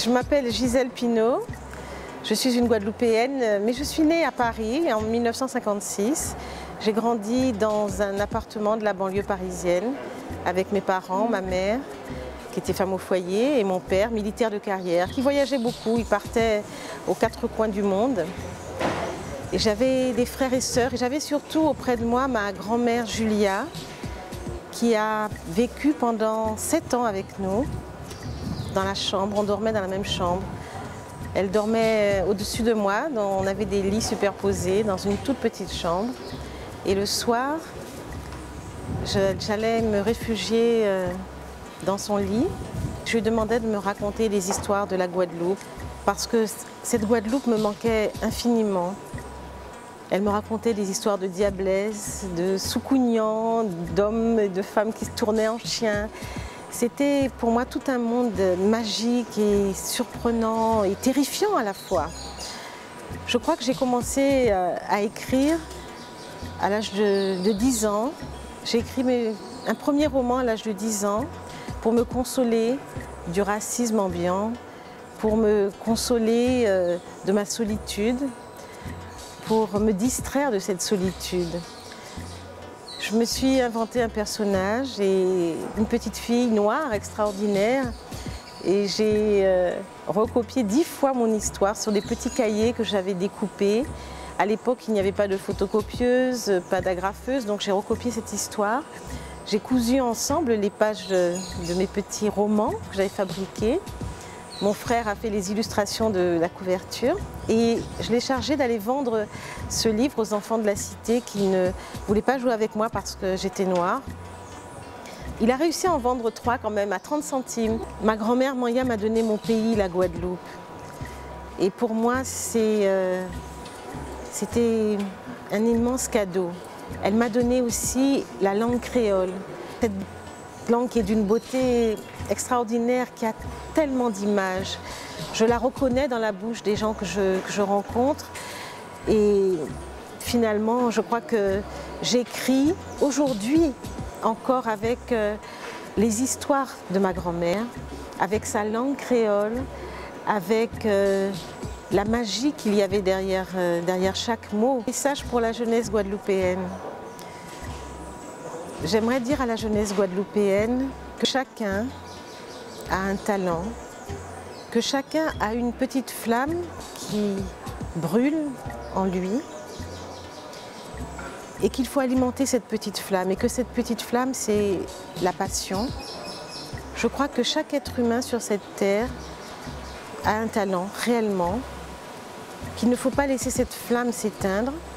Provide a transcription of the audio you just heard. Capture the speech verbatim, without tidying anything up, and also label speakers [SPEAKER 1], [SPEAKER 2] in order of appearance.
[SPEAKER 1] Je m'appelle Gisèle Pinault, je suis une Guadeloupéenne, mais je suis née à Paris en mille neuf cent cinquante-six. J'ai grandi dans un appartement de la banlieue parisienne avec mes parents, ma mère, qui était femme au foyer, et mon père, militaire de carrière, qui voyageait beaucoup, il partait aux quatre coins du monde. Et j'avais des frères et sœurs, et j'avais surtout auprès de moi ma grand-mère Julia, qui a vécu pendant sept ans avec nous, dans la chambre, on dormait dans la même chambre. Elle dormait au-dessus de moi, on avait des lits superposés dans une toute petite chambre. Et le soir, j'allais me réfugier dans son lit. Je lui demandais de me raconter les histoires de la Guadeloupe, parce que cette Guadeloupe me manquait infiniment. Elle me racontait des histoires de diablesses, de soucounians, d'hommes et de femmes qui se tournaient en chiens. C'était pour moi tout un monde magique et surprenant et terrifiant à la fois. Je crois que j'ai commencé à écrire à l'âge de, de dix ans. J'ai écrit mes, un premier roman à l'âge de dix ans pour me consoler du racisme ambiant, pour me consoler euh, de ma solitude, pour me distraire de cette solitude. Je me suis inventé un personnage, et une petite fille noire extraordinaire, et j'ai euh, recopié dix fois mon histoire sur des petits cahiers que j'avais découpés. À l'époque, il n'y avait pas de photocopieuse, pas d'agrafeuse, donc j'ai recopié cette histoire. J'ai cousu ensemble les pages de mes petits romans que j'avais fabriqués. Mon frère a fait les illustrations de la couverture et je l'ai chargé d'aller vendre ce livre aux enfants de la cité qui ne voulaient pas jouer avec moi parce que j'étais noire. Il a réussi à en vendre trois quand même, à trente centimes. Ma grand-mère Manya m'a donné mon pays, la Guadeloupe. Et pour moi, c'est, euh, c'était un immense cadeau. Elle m'a donné aussi la langue créole. Cette langue qui est d'une beauté extraordinaire, qui a tellement d'images. Je la reconnais dans la bouche des gens que je, que je rencontre. Et finalement, je crois que j'écris aujourd'hui encore avec euh, les histoires de ma grand-mère, avec sa langue créole, avec euh, la magie qu'il y avait derrière, euh, derrière chaque mot. Message pour la jeunesse guadeloupéenne. J'aimerais dire à la jeunesse guadeloupéenne que chacun a un talent, que chacun a une petite flamme qui brûle en lui et qu'il faut alimenter cette petite flamme, et que cette petite flamme, c'est la passion. Je crois que chaque être humain sur cette terre a un talent réellement, qu'il ne faut pas laisser cette flamme s'éteindre,